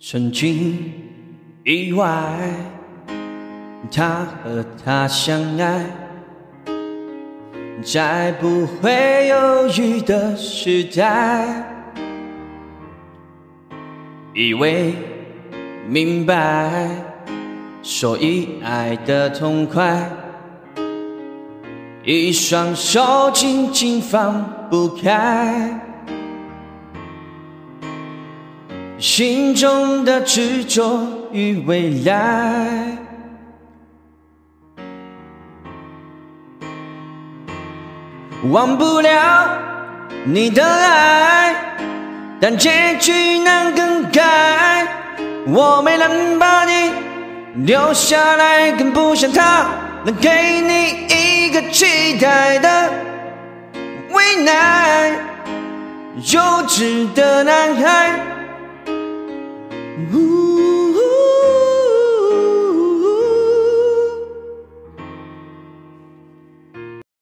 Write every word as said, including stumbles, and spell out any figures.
曾经意外，他和她相爱，在不会犹豫的时代，以为明白，所以爱得痛快，一双手紧紧放不开，心中的执着与未来。忘不了你的爱，但结局难更改。我没能把你留下来，更不像他能给你一个期待的未来。幼稚的男